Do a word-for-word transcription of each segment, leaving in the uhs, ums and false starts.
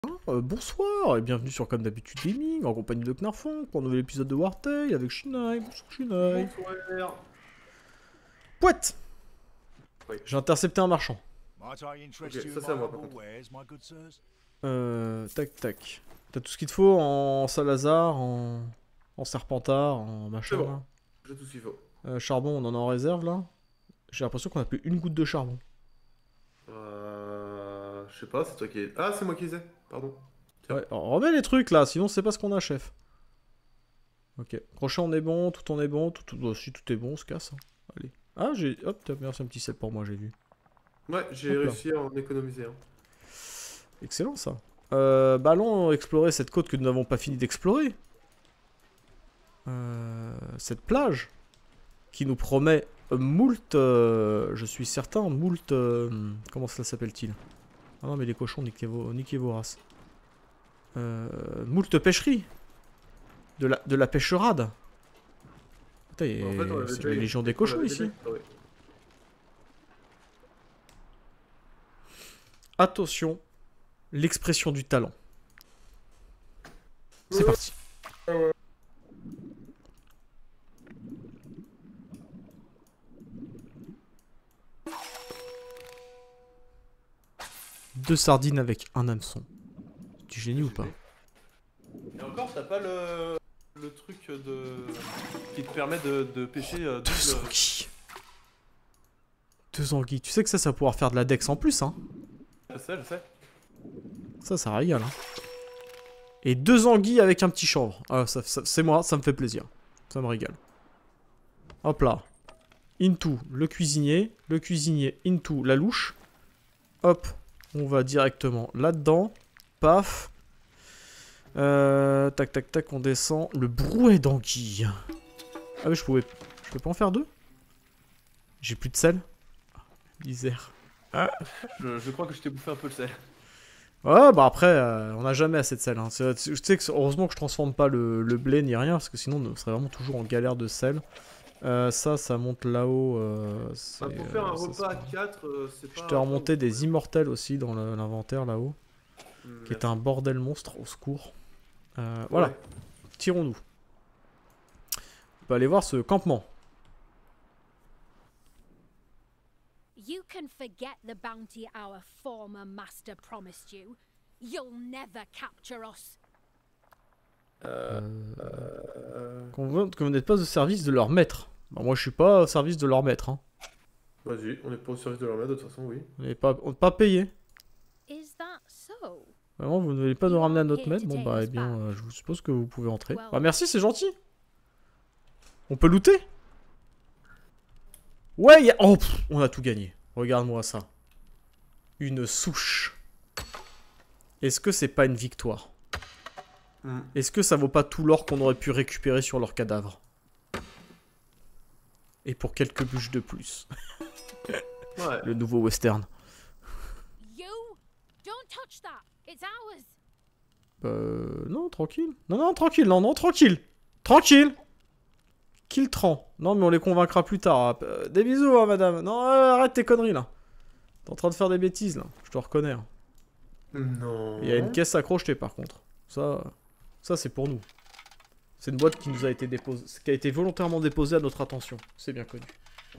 Euh, bonsoir et bienvenue sur Comme d'habitude Gaming en compagnie de Knarfon pour un nouvel épisode de Wartail avec Shinai. Bonsoir Shinai. Bonsoir. Pouette. Oui. J'ai intercepté un marchand. Ok, ça c'est à moi par contre. Euh, tac tac. T'as tout ce qu'il te faut en Salazar, en, en Serpentard, en machin C'est bon. là. J'ai tout ce qu'il faut. Euh, charbon, on en a en réserve là. J'ai l'impression qu'on a plus une goutte de charbon. Euh... Je sais pas, c'est toi qui... Ah, c'est moi qui les ai, pardon. Tiens. Ouais, alors, remets les trucs là, sinon c'est pas ce qu'on a, chef. Ok, crochet on est bon, tout on est bon, tout, tout... Oh, si tout est bon, on se casse. Hein. Allez. Ah, j'ai... Hop, t'as merci un petit set pour moi, j'ai vu. Ouais, j'ai réussi à en économiser un. Excellent ça. Euh, bah allons explorer cette côte que nous n'avons pas fini d'explorer. Euh, cette plage qui nous promet moult, euh, je suis certain, moult... Euh, comment cela s'appelle-t-il? Ah non mais les cochons, niquez vos, niquez vos races. Euh, moult pêcherie. De la, de la pêcherade. Putain, y a- En fait, on avait c'est déjà la eu- légion des on cochons avait ici. déjà- ouais. Attention, l'expression du talent. C'est parti. Deux sardines avec un hameçon. Du génie ou pas? Et encore, t'as pas le... le truc de... qui te permet de, de pêcher euh, Deux double- anguilles. Deux anguilles. Tu sais que ça, ça va pouvoir faire de la dex en plus, hein. Je sais, je sais. Ça, ça régale, hein. Et deux anguilles avec un petit chanvre. Ah, ça, ça- c'est moi, ça me fait plaisir. Ça me régale. Hop là. Into le cuisinier. Le cuisinier into la louche. Hop. On va directement là-dedans. Paf. Euh, tac, tac, tac, on descend. Le brouet d'anguilles. Ah mais je pouvais... Je peux pas en faire deux? J'ai plus de sel. Misère. Je, je crois que je t'ai bouffé un peu le sel. Ouais, bah après, euh, on a jamais assez de sel. Hein. C'est- Je sais que heureusement que je transforme pas le, le blé ni rien, parce que sinon on serait vraiment toujours en galère de sel. Euh, ça, ça monte là-haut. Euh, Bah, c'est, pour faire un euh, ça, repas à c'est- quatre, euh, c'est pas... Je t'ai remonté des immortels aussi dans le- l'inventaire là-haut, Hmm, qui est un bordel monstre, au secours. Euh, voilà, ouais. tirons-nous. On peut aller voir ce campement. You can forget the bounty our former master promised you. You'll never capture us. Euh... Euh, euh, Qu'on veut- que vous n'êtes pas au service de leur maître. Bah, moi, je suis pas au service de leur maître. Hein. Vas-y, on est pas au service de leur maître, de toute façon, oui. On n'est pas, on n'est pas payé. Is that so? Vraiment, vous ne voulez pas nous ramener à notre maître? Bon, bah, eh bien, euh, je vous suppose que vous pouvez entrer. Bah, merci, c'est gentil. On peut looter? Ouais, y a... Oh, pff, on a tout gagné. Regarde-moi ça. Une souche. Est-ce que c'est pas une victoire? Hmm. Est-ce que ça vaut pas tout l'or qu'on aurait pu récupérer sur leur cadavre? Et pour quelques bûches de plus. Ouais. Le nouveau western. You don't touch that. It's ours. Euh... Non, tranquille. Non, non, tranquille. Non, non, tranquille. Tranquille. Kiltran. Non, mais on les convaincra plus tard. Euh, des bisous, hein, madame. Non, euh, arrête tes conneries, là. T'es en train de faire des bêtises, là. Je te reconnais. Hein. Non. Il y a une caisse accrochetée, par contre. Ça, ça c'est pour nous. C'est une boîte qui nous a été déposée, qui a été volontairement déposée à notre attention. C'est bien connu.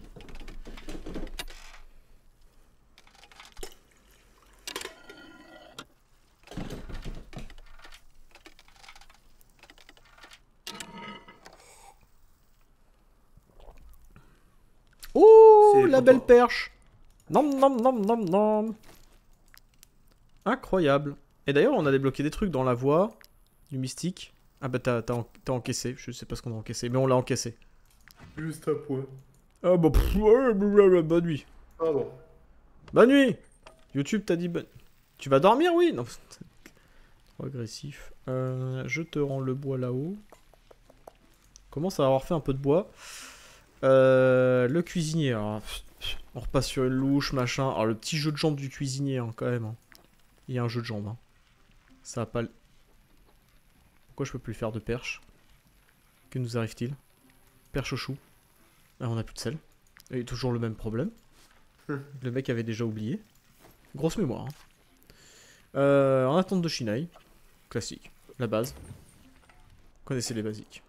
Oh, C'est la pour belle toi. perche. Nom nom nom nom nom. Incroyable. Et d'ailleurs, on a débloqué des trucs dans la voie du mystique. Ah bah t'as t'as en- t'as encaissé. Je sais pas ce qu'on a encaissé, mais on l'a encaissé. Juste un point. Ah bah pff, ouais, blablabla, bonne nuit. Pardon. Bonne nuit. YouTube t'a dit bonne... Tu vas dormir, oui? Non. Trop agressif. Euh, je te rends le bois là-haut. Commence à avoir fait un peu de bois. Euh, le cuisinier. Alors, on repasse sur une louche, machin. Alors le petit jeu de jambes du cuisinier, hein, quand même. Hein. Il y a un jeu de jambes. Hein. Ça va pas... Pourquoi je peux plus faire de perche? Que nous arrive-t-il? Perche au chou. Ah, on a plus de sel. Et toujours le même problème. Le mec avait déjà oublié. Grosse mémoire. Hein. Euh, en attente de Shinai. Classique. La base. Vous connaissez les basiques.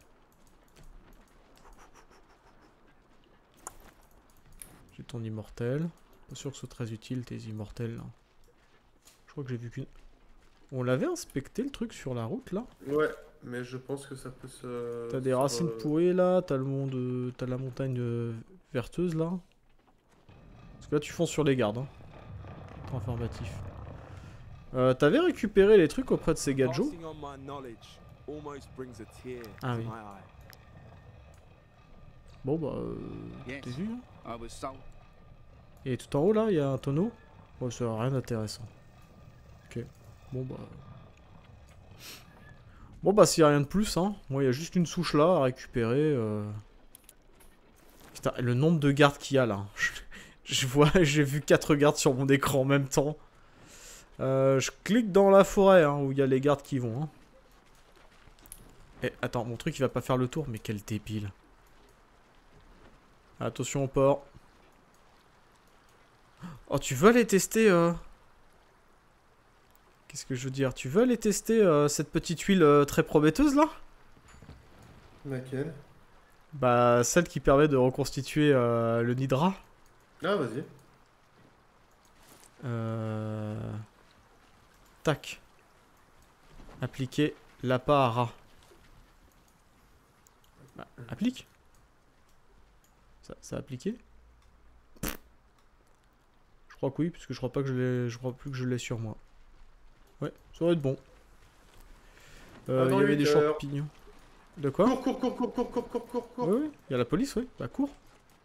J'ai ton immortel. Pas sûr que ce soit très utile tes immortels là. Je crois que j'ai vu qu'une... On l'avait inspecté le truc sur la route là. Ouais, mais je pense que ça peut se... T'as des se- racines pourries là, t'as le monde, euh, t'as la montagne euh, verteuse là. Parce que là tu fonces sur les gardes. Hein. Très informatif. Euh, T'avais récupéré les trucs auprès de ces gadgets. Ah oui. Bon bah, euh, t'es vu hein. Et tout en haut là, il y a un tonneau. Bon, ça n'a rien d'intéressant. Ok. Bon bah. Bon bah, s'il n'y a rien de plus, hein. Moi, il y a juste une souche là à récupérer. Euh... Putain, le nombre de gardes qu'il y a là. Je vois, j'ai vu quatre gardes sur mon écran en même temps. Euh, je clique dans la forêt hein, où il y a les gardes qui vont. Hein. Eh, attends, mon truc il va pas faire le tour, mais quel débile. Attention au port. Oh, tu veux aller tester euh... Qu'est-ce que je veux dire? Tu veux aller tester euh, cette petite huile euh, très prometteuse là? Laquelle? Bah, celle qui permet de reconstituer euh, le Nidra. Ah, vas-y. Euh... Tac. Appliquer l'appât à rat. Bah, applique. Ça, ça a appliqué? Je crois que oui, puisque je crois pas que je l'ai. Je crois plus que je l'ai sur moi. Ouais, ça va être bon. Euh, il y avait des champignons. De quoi? Cours, cours, cours, cours, cours, cours, cours, cours, cours. Oui, oui, il y a la police, oui. Bah, cours.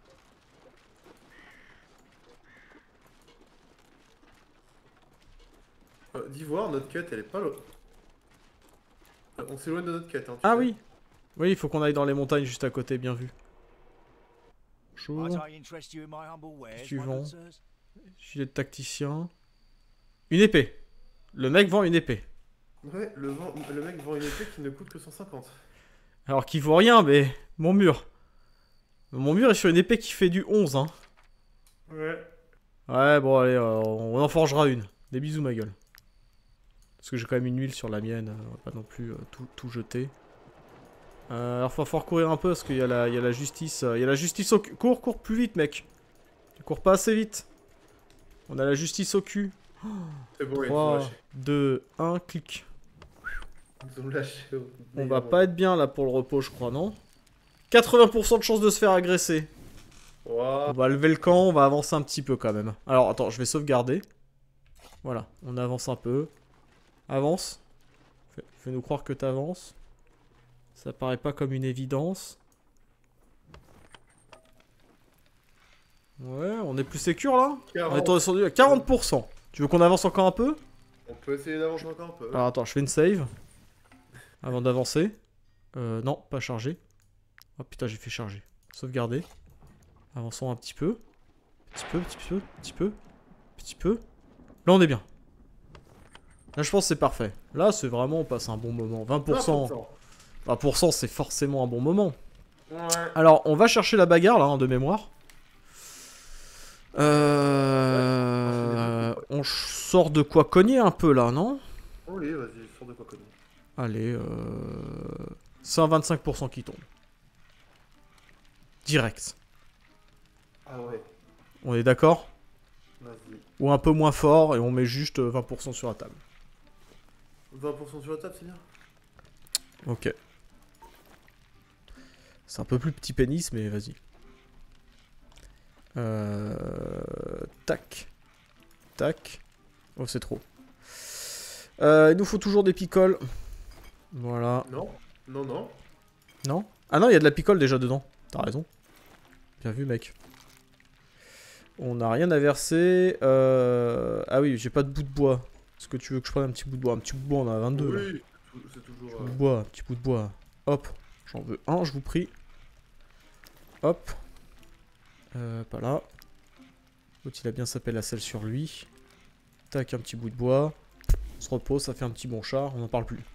Euh, D'Ivoire, notre quête, elle est pas là. Euh, On s'éloigne de notre quête, hein. tu Ah sais. oui. Oui, il faut qu'on aille dans les montagnes juste à côté, bien vu. Chaud. Suivant. Gilet de tacticien. Une épée. Le mec vend une épée. Ouais, le, vent- le mec vend une épée qui ne coûte que cent cinquante. Alors qu'il vaut rien, mais mon mur. Mon mur est sur une épée qui fait du onze, hein. Ouais. Ouais, bon, allez, euh, on en forgera une. Des bisous, ma gueule. Parce que j'ai quand même une huile sur la mienne. On va pas non plus euh, tout, tout jeter. Euh, alors, faut fort courir un peu parce qu'il y, a la- il y a la justice. euh, Il y a la justice au cul. Cours, cours plus vite, mec. Tu cours pas assez vite. On a la justice au cul. C'est bon, ils ont trois, lâché. deux, un, clic. Ils ont lâché. au On meilleur va pas être bien là pour le repos, je crois, non? quatre-vingts pour cent de chance de se faire agresser. moment. On va lever le camp, on va avancer un petit peu quand même. Alors, attends, je vais sauvegarder. Voilà, on avance un peu. Avance. Fais- Fais-nous croire que t'avances. Ça paraît pas comme une évidence. Ouais, on est plus sécure là? On est descendu à quarante pour cent. Tu veux qu'on avance encore un peu? On peut essayer d'avancer encore un peu. Alors attends, je fais une save. Avant d'avancer. Euh, non, pas chargé. Oh putain, j'ai fait charger. Sauvegarder. Avançons un petit peu. Petit peu, petit peu, petit peu. Petit peu. Là, on est bien. Là, je pense que c'est parfait. Là, c'est vraiment, on passe un bon moment. vingt pour cent. vingt pour cent, c'est forcément un bon moment. Ouais. Alors, on va chercher la bagarre, là, hein, de mémoire. Euh... On sort de quoi cogner un peu, là, non? Oui, vas-y, sors de quoi connu. Allez, euh... cent vingt-cinq pour cent qui tombe. Direct. Ah ouais, On est d'accord? vas-y. Ou un peu moins fort, et on met juste vingt pour cent sur la table. vingt pour cent sur la table, c'est bien. Ok. C'est un peu plus petit pénis, mais vas-y. Euh... Tac. Tac. Oh, c'est trop. Euh, il nous faut toujours des picoles. Voilà. Non, non, non. Non? Ah non, il y a de la picole déjà dedans. T'as raison. Bien vu, mec. On n'a rien à verser. Euh... Ah oui, j'ai pas de bout de bois. Est-ce que tu veux que je prenne un petit bout de bois? Un petit bout de bois, on en a vingt-deux. Là. Oui, c'est toujours... Un petit bout euh, de bois, un petit bout de bois. Hop, j'en veux un, je vous prie. Hop. Euh, pas là. L'autre, il a bien sapé la selle sur lui. Tac, un petit bout de bois. On se repose, ça fait un petit bon char, on n'en parle plus.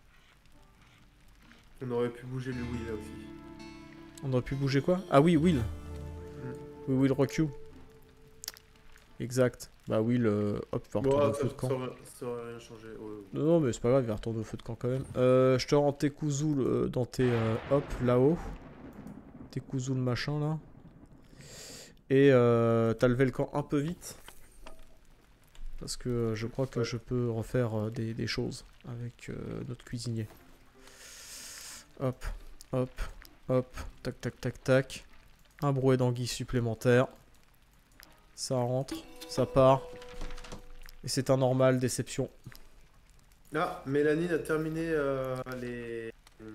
On aurait pu bouger le Wii là aussi. On aurait pu bouger quoi? Ah oui, Will. Mm. Oui, Will Rock You. Exact. Bah oui, le... Hop, il va retourner Bon, au ça, feu de camp. ça, aurait- ça aurait rien changé. Ouais, ouais. Non, non, mais c'est pas grave, il va retourner au feu de camp quand même. Euh, je te rends tes cousous euh, dans tes... Euh, hop, là-haut. Tes cousous le machin, là. Et euh, t'as levé le camp un peu vite. Parce que euh, je crois que Ouais. je peux refaire euh, des, des choses avec euh, notre cuisinier. Hop, hop, hop, tac, tac, tac, tac. Un brouet d'anguille supplémentaire. Ça rentre, ça part. Et c'est un normal, déception. Ah, Mélanie a terminé euh, les...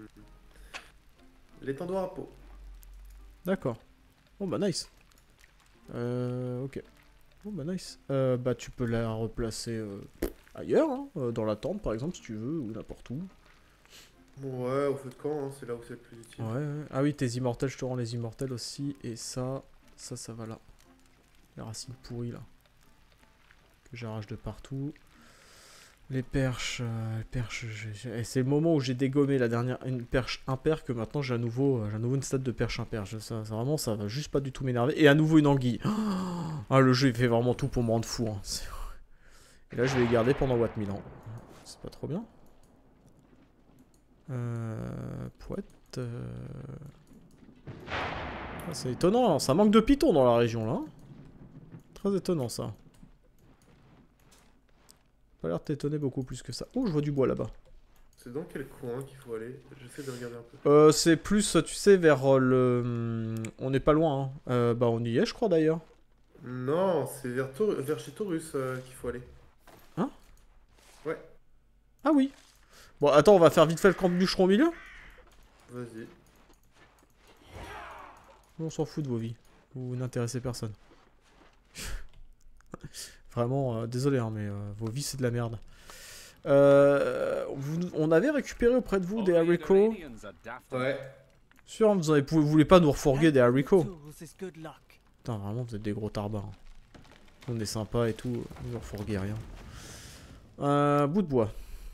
les tendoirs à peau. D'accord. Bon bah nice. Euh, ok. Bon bah nice. Euh, bah tu peux la replacer euh, ailleurs, hein, euh, dans la tente par exemple si tu veux, ou n'importe où. Ouais, au feu de camp, hein, c'est là où c'est le plus utile. Ouais, ouais. Ah oui, tes immortels, je te rends les immortels aussi. Et ça, ça, ça va là. Les racines pourries là. Que j'arrache de partout. Les perches, euh, les perches, j'ai- j'ai- eh, c'est le moment où j'ai dégommé la dernière, une perche impair que maintenant j'ai à nouveau, euh, j'ai à nouveau une stade de perche impair. Je- Ça, ça, vraiment, ça va juste pas du tout m'énerver. Et à nouveau une anguille. Ah, le jeu il fait vraiment tout pour me rendre fou. Hein. C'est- Et là je vais les garder pendant Watt mille ans. C'est pas trop bien. Euh, Pouette. euh, Ah, c'est étonnant, hein. Ça manque de pitons dans la région là. Très étonnant ça. Pas l'air de t'étonner beaucoup plus que ça. Oh, je vois du bois là-bas. C'est dans quel coin qu'il faut aller? J'essaie de regarder un peu. Euh, c'est plus, tu sais, vers euh, le... On n'est pas loin, hein. Euh, bah, on y est, je crois, d'ailleurs. Non, c'est vers, Taur- vers chez Taurus euh, qu'il faut aller. Hein? Ouais, Ah oui. Bon, attends, on va faire vite fait le camp de bûcheron au milieu. vas-y. On s'en fout de vos vies. Vous n'intéressez personne. Vraiment, euh, désolé, hein, mais euh, vos vies, c'est de la merde. Euh, vous- on avait récupéré auprès de vous des haricots. Ouais. Sûr, hein, vous, avez, vous voulez pas nous refourguer des haricots. Tools is good luck. Putain, vraiment, vous êtes des gros tarbards. On est sympa et tout, vous nous refourguez rien. Un bout de bois.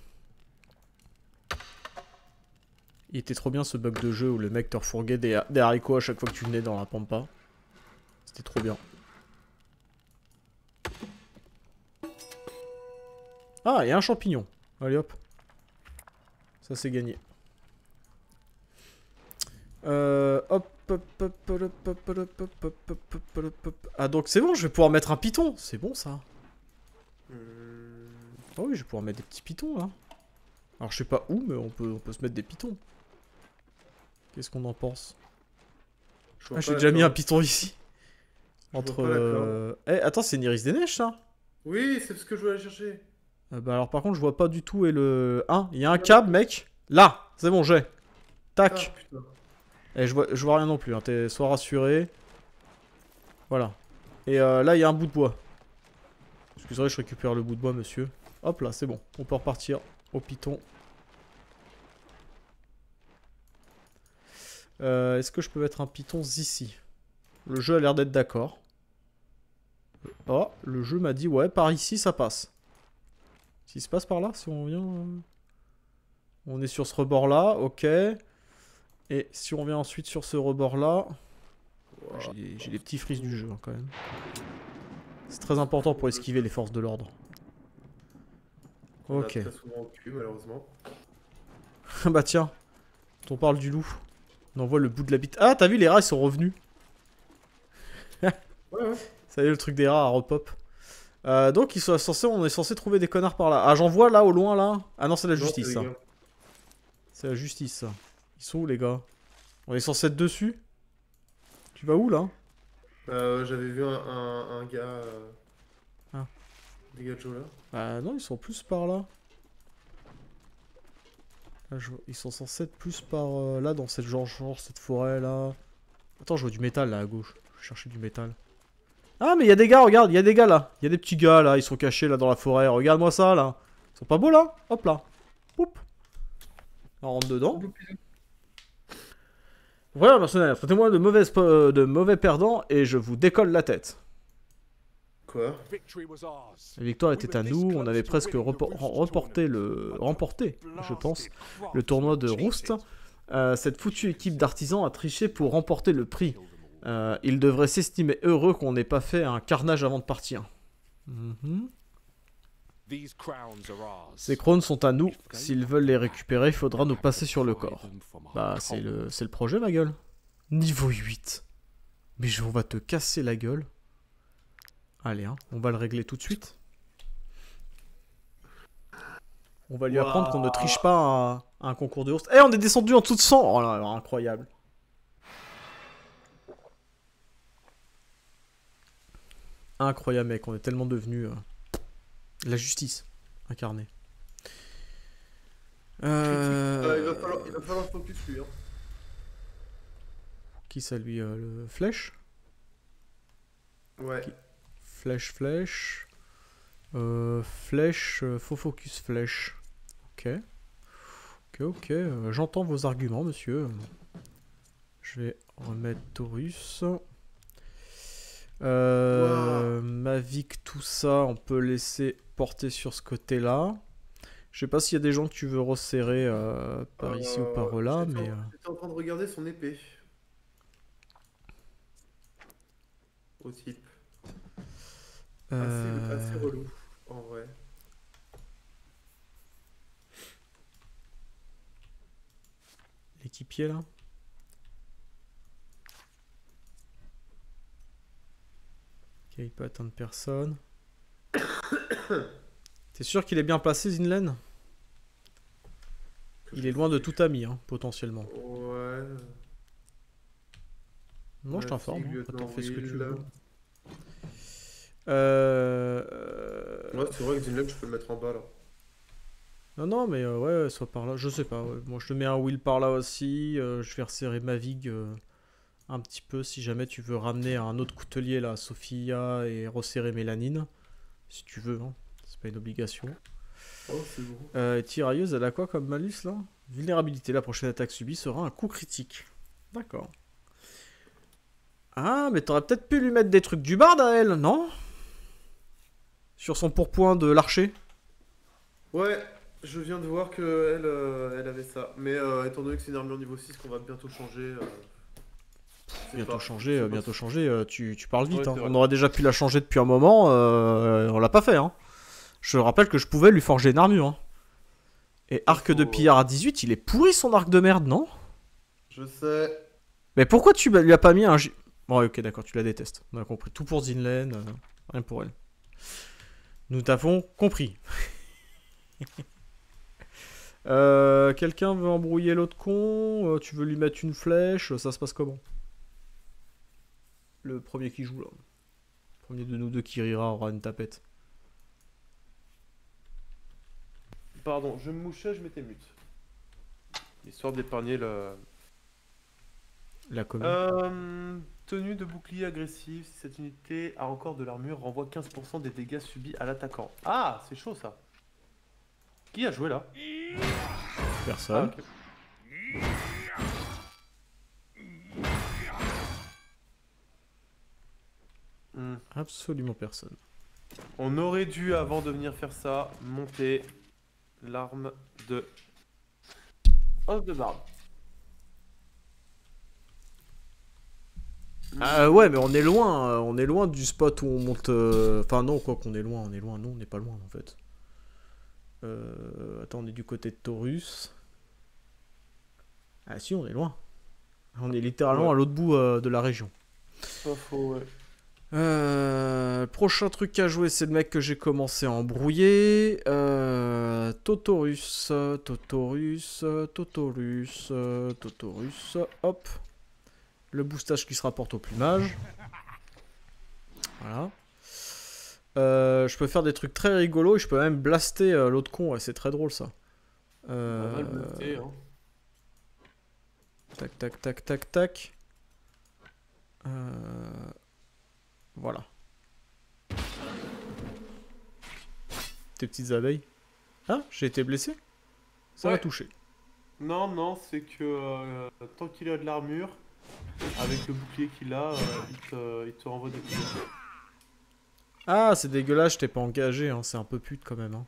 Il était trop bien ce bug de jeu où le mec te refourguait des, des haricots à chaque fois que tu venais dans la pampa. C'était trop bien. Ah, il y a un champignon. Allez hop. Ça c'est gagné. Euh, hop, hop, hop, hop, hop, hop, hop, hop, hop, hop, hop, hop, hop. Ah donc c'est bon, je vais pouvoir mettre un python. C'est bon ça. Hmm, Ah oui, je vais pouvoir mettre des petits pitons là. Alors je sais pas où, mais on peut, on peut se mettre des pitons. Qu'est-ce qu'on en pense? je vois Ah, j'ai pas déjà la mis un corde. piton ici. Je vois Entre. pas la corde. euh, Eh, attends, c'est une iris des neiges ça? Oui, c'est ce que je voulais aller chercher. Euh, bah alors par contre, je vois pas du tout et le. Hein, il y a un câble, mec. Là, c'est bon, j'ai. Ah, Tac. putain. Et je vois, je vois rien non plus. Hein. T'es sois rassuré. Voilà. Et euh, là, il y a un bout de bois. Excusez-moi, je récupère le bout de bois, monsieur. Hop là, c'est bon. On peut repartir au piton. Euh, Est-ce que je peux mettre un piton ici? Le jeu a l'air d'être d'accord. Oh, le jeu m'a dit ouais, par ici ça passe. S'il se passe par là, si on vient... euh, On est sur ce rebord là, ok. Et si on vient ensuite sur ce rebord là... Wow. J'ai j'ai les petits frises du jeu hein, quand même. C'est très important pour esquiver les forces de l'ordre. On a Ok. très souvent au cul, malheureusement. Bah tiens, on parle du loup. On envoie le bout de la bite. Ah, t'as vu, les rats ils sont revenus. Ouais, ouais. Ça y est, le truc des rats à repop. Euh, donc ils sont censés, on est censé trouver des connards par là. Ah, j'en vois là au loin là. Ah non, c'est la Non, justice c'est ça. les gars. C'est la justice ça. Ils sont où les gars? On est censé être dessus? Tu vas où là? Euh, J'avais vu un, un, un gars. Euh... Ah. Des gars de Joe là. Bah non, ils sont plus par là. Là, je vois- Ils sont censés être plus par euh, là dans cette genre, genre cette forêt là. Attends, je vois du métal là à gauche. Je cherchais du métal. Ah mais il y a des gars, regarde, il y a des gars là. Il y a des petits gars là, ils sont cachés là dans la forêt. Regarde-moi ça là. Ils sont pas beaux là? Hop là. Poup. On rentre dedans. Voilà, mercenaires, traitez-moi de, mauvaise po- euh, de mauvais perdants et je vous décolle la tête. Quoi? La victoire était à nous, on avait presque repo- ren- reporté le... remporté, je pense, le tournoi de Roost. Euh, cette foutue équipe d'artisans a triché pour remporter le prix. Euh, ils devraient s'estimer heureux qu'on n'ait pas fait un carnage avant de partir. Mhm. These crowns are ours. Ces crowns sont à nous. S'ils veulent les récupérer, il faudra nous passer sur le corps. Bah, c'est le, c'est le projet, ma gueule. Niveau huit. Mais je, on va te casser la gueule. Allez, hein, on va le régler tout de suite. On va lui Wow. apprendre qu'on ne triche pas à, à un concours de ours. Eh, on est descendu en dessous de cent. Oh là là, incroyable. Incroyable, mec. On est tellement devenu euh, la justice incarnée. Euh... Euh, il, va falloir, il va falloir focus lui. Hein. Qui ça, lui euh, le flèche? Ouais. Qui- Flèche, flèche. Euh, flèche, euh, faux focus, flèche. Ok. Ok, ok. euh, J'entends vos arguments, monsieur. Je vais remettre Taurus. Euh, Mavic, tout ça, on peut laisser porter sur ce côté-là. Je sais pas s'il y a des gens que tu veux resserrer euh, par ici ou par Euh, là, j'étais mais... en- euh, J'étais en train de regarder son épée. Au type. Assez, euh, assez relou, en vrai. L'équipier, là. Ok, il peut atteindre personne. T'es sûr qu'il est bien placé, Zinlen? Il est loin de tout ami, hein, potentiellement. Ouais. Non, je Ouais, t'informe. si, Hein. Après, t'en lieutenant fais ce que tu Will. veux. Euh... euh, Ouais, c'est vrai que Zinlem, je peux le mettre en bas là. Non, non, mais euh, ouais, soit par là. Je sais pas. Ouais. Moi, je te mets un Will par là aussi. euh, je vais resserrer Mavig euh, un petit peu si jamais tu veux ramener un autre coutelier là, Sophia, et resserrer Mélanine. Si tu veux, hein. C'est pas une obligation. Oh, c'est bon. Euh, tirailleuse, elle a quoi comme malus là? Vulnérabilité. La prochaine attaque subie sera un coup critique. D'accord. Ah, mais t'aurais peut-être pu lui mettre des trucs du barde à elle, non? Sur son pourpoint de l'archer. Ouais, je viens de voir que elle, euh, elle avait ça. Mais euh, étant donné que c'est une armure niveau six qu'on va bientôt changer. euh, c'est Bientôt pas- changer, c'est euh, pas- bientôt changer, euh, tu, tu parles vite. Ouais, Hein. c'est vrai. On aurait déjà pu la changer depuis un moment, euh, on l'a pas fait. Hein. Je rappelle que je pouvais lui forger une armure. Hein. Et arc faut- de pillard à dix-huit, il est pourri son arc de merde, non? Je sais. Mais pourquoi tu lui as pas mis un... J- Bon, ouais, ok, d'accord, tu la détestes. On a compris. Tout pour Zinlen, euh, rien pour elle. Nous t'avons compris. euh, Quelqu'un veut embrouiller l'autre con? Euh, Tu veux lui mettre une flèche? Ça se passe comment? Le premier qui joue, là. Le premier de nous deux qui rira aura une tapette. Pardon, je me mouchais, je m'étais mute. Histoire d'épargner le. La commune. Euh, tenue de bouclier agressif. Si cette unité a encore de l'armure, renvoie quinze pour cent des dégâts subis à l'attaquant. Ah, c'est chaud ça. Qui a joué là? Personne. Ah, ok. Hmm. Absolument personne. On aurait dû, avant de venir faire ça, monter l'arme de os de barbe. Ah ouais, mais on est loin. euh, On est loin du spot où on monte. euh, Enfin, non, quoi qu'on est loin. On est loin. Non, on n'est pas loin en fait. Euh... Attends, on est du côté de Taurus. Ah si, on est loin. On est littéralement Ouais. à l'autre bout euh, de la région. Pas faux, ouais. Euh, prochain truc à jouer, c'est le mec que j'ai commencé à embrouiller. Euh, Totorus, Totorus, Totorus, Totorus. Hop. Le boostage qui se rapporte au plumage. Voilà. Euh, je peux faire des trucs très rigolos et je peux même blaster euh, l'autre con. Ouais, c'est très drôle ça. Euh, On va le monter, hein. Tac, tac, tac, tac, tac. Euh... Voilà. Tes petites abeilles. Ah, j'ai été blessé? Ça m'a Ouais. touché. Non, non, c'est que euh, tant qu'il a de l'armure, avec le bouclier qu'il a, euh, il, te, il te renvoie des coups. Ah, c'est dégueulasse, je t'ai pas engagé, hein. C'est un peu pute quand même. Hein.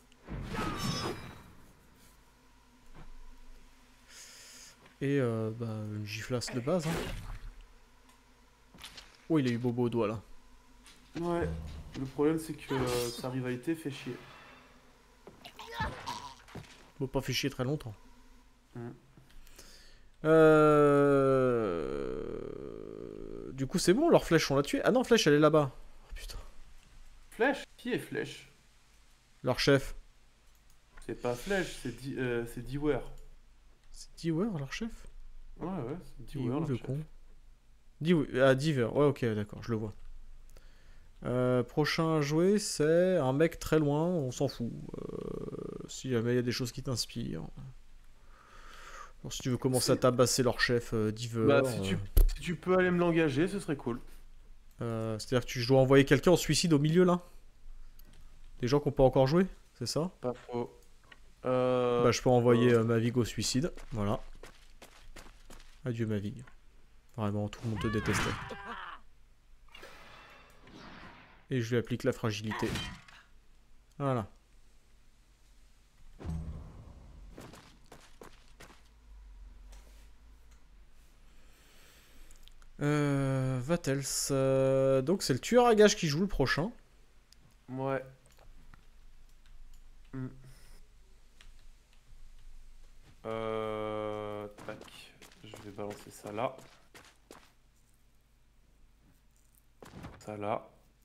Et euh, bah, une giflasse de base. Hein. Oh, il a eu bobo au doigt là. Ouais. Le problème, c'est que euh, sa rivalité fait chier. Faut pas fait chier très longtemps. Mm. Euh... Du coup, c'est bon, leur flèche, on l'a tué. Ah non, flèche, elle est là-bas. Oh, putain. Flèche? Qui est Flèche? Leur chef. C'est pas Flèche, c'est Di- euh, c'est Dewar. C'est Dewar, leur chef? Ouais, ouais, c'est Il est Dewar, où, leur le chef. con? Dewar. Ah, Diver. Ouais, ok, d'accord, je le vois. Euh, prochain à jouer, c'est un mec très loin, on s'en fout. Euh, si jamais il y a des choses qui t'inspirent. Alors, si tu veux commencer à C'est- tabasser leur chef, euh, Diver. Bah, si euh, tu, si tu peux aller me l'engager, ce serait cool. euh, C'est-à-dire que tu dois envoyer quelqu'un en suicide au milieu là? Des gens qui n'ont pas encore joué, c'est ça? Pas faux. Euh... Bah, je peux envoyer euh, Mavig au suicide. Voilà. Adieu, Mavig. Vraiment, tout le monde te détestait. Et je lui applique la fragilité. Voilà. Euh, Vatels. euh, donc, c'est le tueur à gages qui joue le prochain. Ouais. Hmm. Euh... Tac. Je vais balancer ça là. Ça là.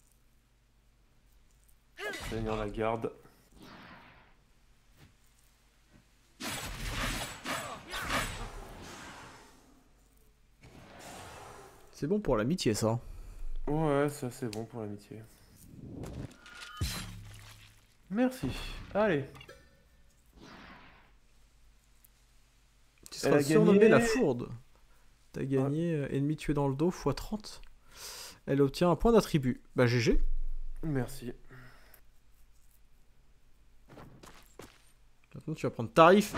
Tenir la garde. C'est bon pour l'amitié, ça. Ouais, ça c'est bon pour l'amitié. Merci. Allez. Tu Elle seras a surnommé gagné. la fourde. T'as gagné euh, ennemi tué dans le dos fois trente. Elle obtient un point d'attribut. Bah, G G. Merci. Maintenant, tu vas prendre tarif.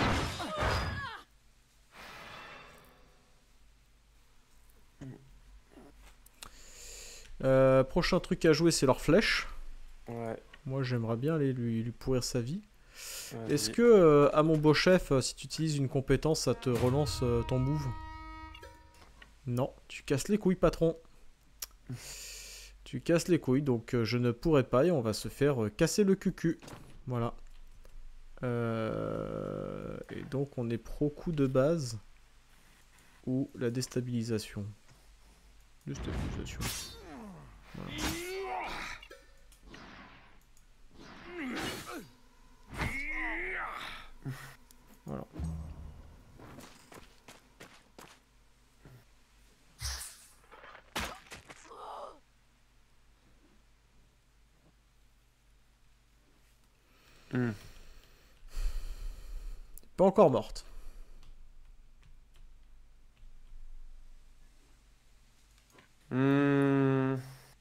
Euh, prochain truc à jouer, c'est leur flèche. Ouais. Moi, j'aimerais bien aller lui, lui pourrir sa vie. Vas-y. Est-ce que, euh, à mon beau chef, euh, si tu utilises une compétence, ça te relance euh, ton move? Non, tu casses les couilles, patron. Tu casses les couilles, donc euh, je ne pourrai pas et on va se faire euh, casser le cucu. Voilà. Euh, et donc, on est pro coup de base ou la déstabilisation. Déstabilisation. Voilà. Voilà. Hmm. Pas encore morte. Hmm.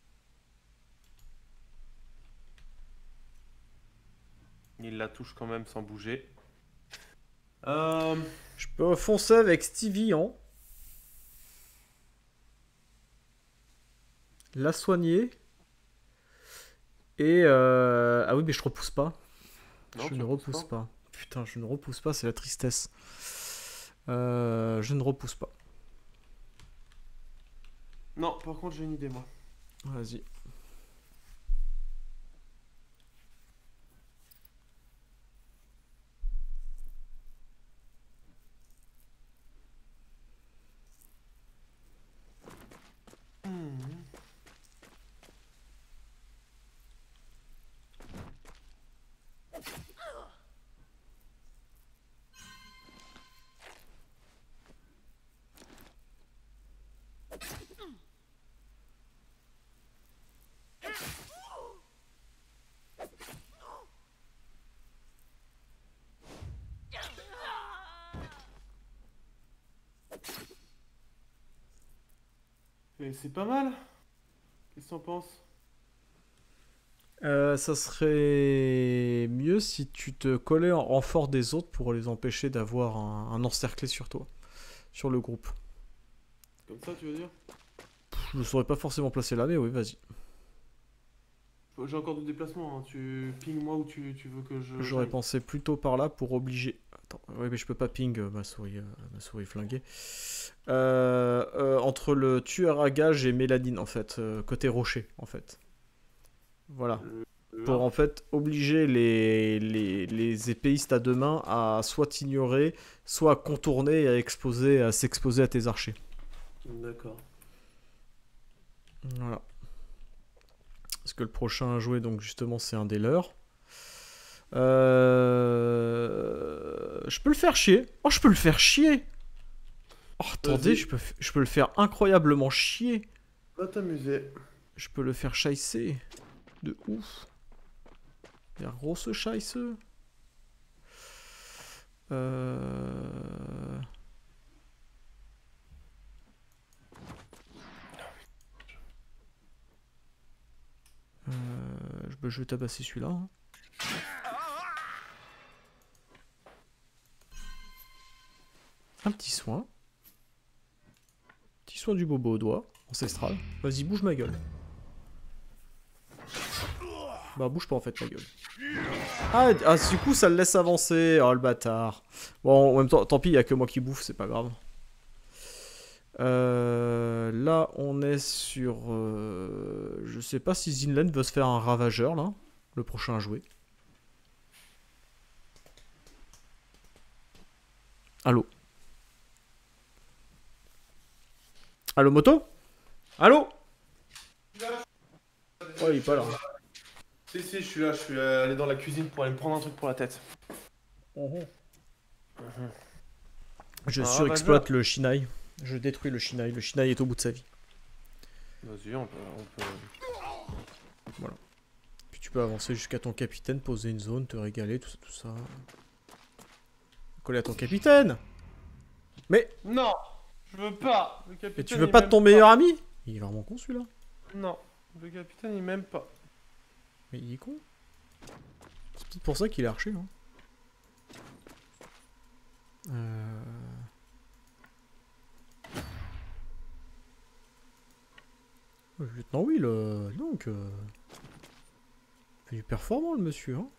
Il la touche quand même sans bouger. Euh... Je peux foncer avec Stevie en la soigner. Et euh... ah oui, mais je repousse pas. Non, je tu ne repousses repousse pas. pas. Putain, je ne repousse pas, c'est la tristesse. Euh, je ne repousse pas. Non, par contre j'ai une idée moi. Vas-y. Hmm. Et c'est pas mal. Qu'est-ce que t'en penses? Euh, ça serait mieux si tu te collais en renfort des autres pour les empêcher d'avoir un, un encerclé sur toi, sur le groupe. Comme ça tu veux dire? Pff, je ne saurais pas forcément placer là, mais oui, vas-y. J'ai encore du déplacement, hein. Tu ping moi où tu, tu veux que je... J'aurais j'aille. pensé plutôt par là pour obliger. Attends, oui, mais je peux pas ping euh, ma souris, euh, ma souris flinguée. Euh, euh, entre le tueur à gage et Méladine, en fait, euh, côté rocher, en fait. Voilà. Euh, Pour en fait obliger les, les, les épéistes à deux mains à soit t'ignorer, soit à contourner et à exposer, à s'exposer à tes archers. D'accord. Voilà. Parce que le prochain à jouer, donc justement, c'est un des leurs. Euh... Je peux le faire chier. Oh, je peux le faire chier. Oh, attendez, je peux, je peux le faire incroyablement chier. Va t'amuser. Je peux le faire chaisser. De ouf. Faire grosse chaisse. Euh... Euh, je, je vais tabasser celui-là. Hein. Un petit soin. Petit soin du bobo au doigt. Ancestral. Vas-y, bouge ma gueule. Bah, bouge pas en fait ma gueule. Ah, ah, du coup, ça le laisse avancer. Oh, le bâtard. Bon, en même temps, tant pis, il n'y a que moi qui bouffe, c'est pas grave. Euh, là, on est sur... Euh, je sais pas si Zinland veut se faire un ravageur, là. Le prochain à jouer. Allô? Allô, moto? Allô? Oh, il est pas là. Si, si, je suis là. Je suis euh, allé dans la cuisine pour aller me prendre un truc pour la tête. Je Un surexploite ravageur. le Shinai. Je détruis le Shinai. Le Shinai est au bout de sa vie. Vas-y, on peut, on peut... Puis tu peux avancer jusqu'à ton capitaine, poser une zone, te régaler, tout ça, tout ça. Coller à ton capitaine! Mais, Non, je veux pas. Le mais capitaine, tu veux il pas de m'aime ton meilleur ami? Il est vraiment con celui-là. Non, le capitaine, il m'aime pas. Mais il est con. C'est peut-être pour ça qu'il est archer. Hein. Euh... Le lieutenant Will, euh, donc... Euh... Il fait du performant le monsieur. Hein.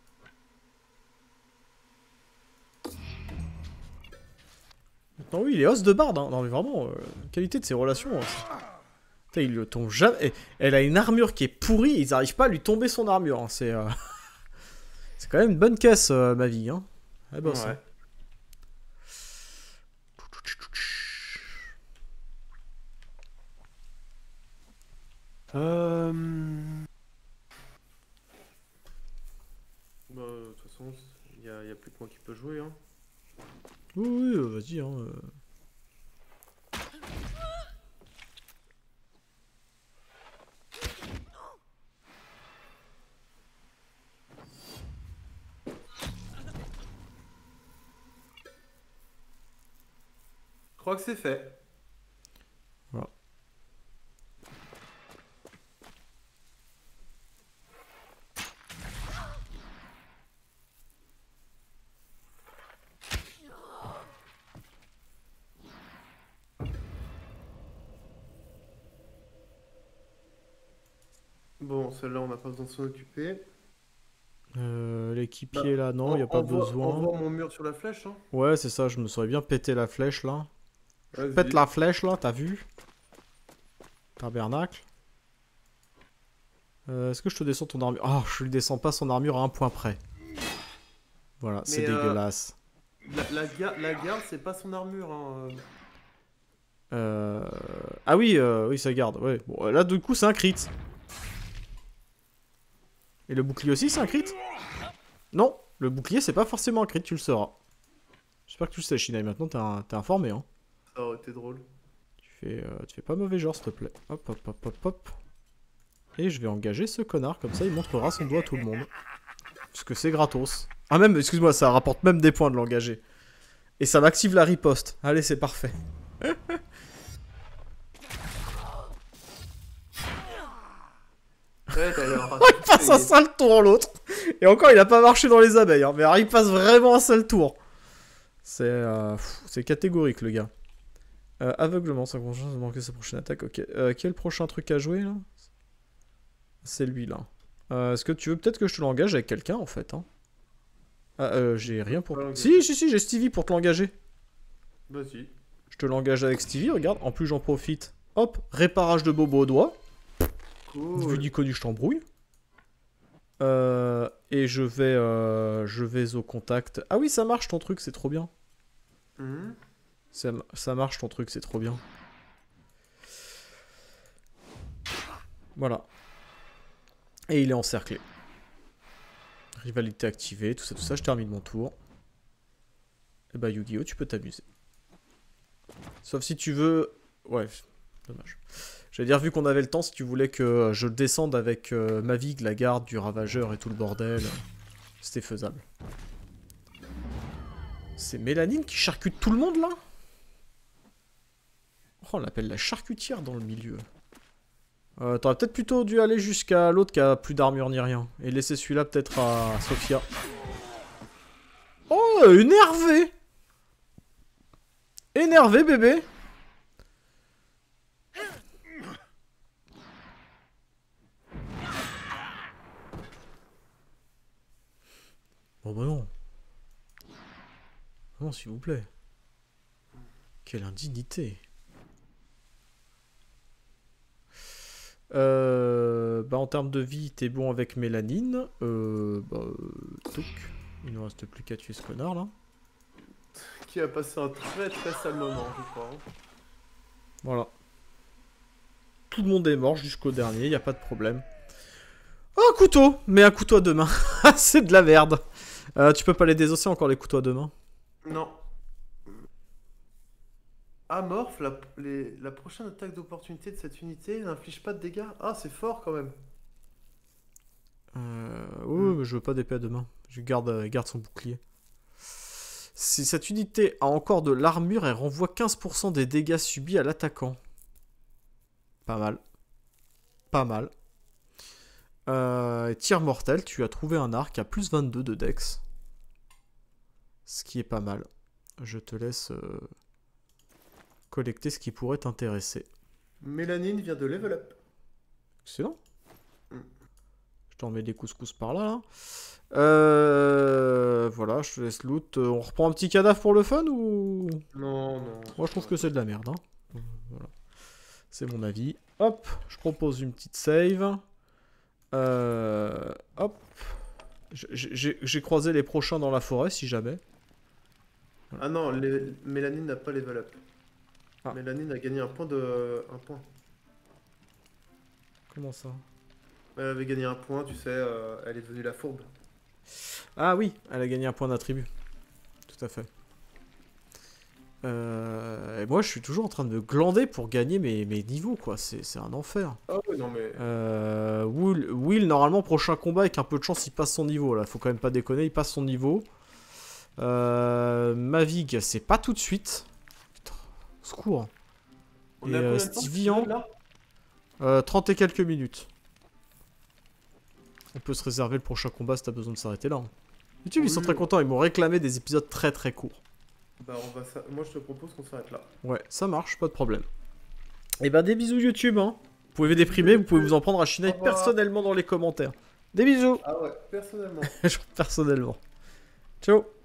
Lieutenant Will, il est os de barde. Hein. Non mais vraiment, euh, la qualité de ses relations... Hein, putain, il le tombe jamais... Elle a une armure qui est pourrie, ils arrivent pas à lui tomber son armure. Hein. C'est... Euh... C'est quand même une bonne caisse, euh, ma vie. Hein. Ah bah, ça. Ouais. Euh... Bah, de toute façon, il y, y a plus que moi qui peut jouer, hein. Oui, oui, euh, vas-y. Hein, euh. Je crois que c'est fait. Voilà. Bon, celle-là, on n'a pas besoin de s'en occuper. Euh, L'équipier là, non, il On- a pas envoie- besoin. Envoie mon mur sur la flèche, hein. Ouais, c'est ça, je me serais bien pété la flèche là. Vas-y. Pète la flèche là, t'as vu? Tabernacle. Euh, Est-ce que je te descends ton armure? Oh, je lui descends pas son armure à un point près. Voilà, c'est Mais, euh, dégueulasse. La, la, ga- la garde, c'est pas son armure, hein. Euh... Ah oui, euh, oui, ça garde. Ouais. Bon, là, du coup, c'est un crit. Et le bouclier aussi, c'est un crit? Non, le bouclier, c'est pas forcément un crit, tu le sauras. J'espère que tu le sais, Shinai. Maintenant, t'es un- t'es informé, hein. Ça aurait été drôle. Tu fais, euh, tu fais pas mauvais genre, s'il te plaît. Hop, hop, hop, hop, hop. Et je vais engager ce connard, comme ça, il montrera son doigt à tout le monde. Parce que c'est gratos. Ah même, excuse-moi, ça rapporte même des points de l'engager. Et ça m'active la riposte. Allez, c'est parfait. Ouais, t'as l'air Il passe un sale tour l'autre. Et encore, il a pas marché dans les abeilles. Hein. Mais alors, il passe vraiment un sale tour. C'est euh, pff, c'est catégorique, le gars. Euh, aveuglement, ça conscience de manquer sa prochaine attaque. Ok. Euh, quel prochain truc à jouer là? C'est lui là. Euh, Est-ce que tu veux peut-être que je te l'engage avec quelqu'un en fait hein? Ah, euh, j'ai rien pour. Si, si, si, j'ai Stevie pour te l'engager. Vas-y. Je te l'engage avec Stevie, regarde. En plus, j'en profite. Hop, réparage de bobo au doigt. Cool. Vu du connu, je t'embrouille. Euh, et je vais, euh, je vais au contact. Ah oui, ça marche ton truc, c'est trop bien. Mhm. Ça, ça marche ton truc, c'est trop bien. Voilà. Et il est encerclé. Rivalité activée, tout ça, tout ça. Je termine mon tour. Et bah Yu-Gi-Oh, tu peux t'amuser. Sauf si tu veux... Ouais, dommage. J'allais dire, vu qu'on avait le temps, si tu voulais que je descende avec euh, Mavig, la garde du ravageur et tout le bordel, c'était faisable. C'est Mélanine qui charcute tout le monde, là? Oh, on l'appelle la charcutière dans le milieu. Euh, T'aurais peut-être plutôt dû aller jusqu'à l'autre qui a plus d'armure ni rien. Et laisser celui-là peut-être à Sophia. Oh, énervé! Énervé, bébé! Oh bah non. Non, s'il vous plaît. Quelle indignité. Euh, bah en termes de vie, t'es bon avec Mélanine. Euh, bah, euh, touc. Il ne reste plus qu'à tuer ce connard là. Qui a passé un très très sale moment, je crois. hein. Voilà. Tout le monde est mort jusqu'au dernier, y a pas de problème. Oh, un couteau! Mais un couteau à deux mains. C'est de la merde. Euh, tu peux pas les désosser encore les couteaux à deux mains? Non. Amorphe, la, les- la prochaine attaque d'opportunité de cette unité n'inflige pas de dégâts. Ah, c'est fort quand même. Euh, oui, mais je veux pas d'épée à deux mains. Je garde, euh, garde son bouclier. Si cette unité a encore de l'armure, elle renvoie quinze pour cent des dégâts subis à l'attaquant. Pas mal. Pas mal. Euh, tir mortel, tu as trouvé un arc à plus vingt-deux de dex. Ce qui est pas mal. Je te laisse euh, collecter ce qui pourrait t'intéresser. Mélanine vient de level up. Excellent. Mm. Je t'en mets des couscous par là. là. Euh, voilà, je te laisse loot. Euh, On reprend un petit cadavre pour le fun ou... Non, non. Moi je trouve que c'est de la merde. Hein. Voilà. C'est mon avis. Hop, je propose une petite save. Euh, hop. J'ai j'ai croisé les prochains dans la forêt si jamais. Ah non, les- Mélanine n'a pas level up. Ah. Mélanine a gagné un point de... un point. Comment ça? Elle avait gagné un point, tu sais, euh, elle est devenue la fourbe. Ah oui, elle a gagné un point d'attribut. Tout à fait. Euh, et moi je suis toujours en train de me glander pour gagner mes, mes niveaux quoi. C'est c'est un enfer. Ah oui, non mais... Euh, Will, Will, normalement, prochain combat, avec un peu de chance, il passe son niveau. Là, faut quand même pas déconner, il passe son niveau. Euh, Mavig, c'est pas tout de suite. Putain, au secours. On Et, a euh, combien de temps, Stivian, là Euh, trente et quelques minutes. On peut se réserver le prochain combat si t'as besoin de s'arrêter là. hein. YouTube, ils sont Oui. très contents, ils m'ont réclamé des épisodes très très courts. Bah on va s'a- moi je te propose qu'on s'arrête là. Ouais, ça marche, pas de problème. Et ben des bisous YouTube, hein. Vous pouvez déprimer, vous pouvez vous en prendre à Shinaï Au revoir. personnellement dans les commentaires. Des bisous. Ah ouais, personnellement. Genre personnellement. Ciao.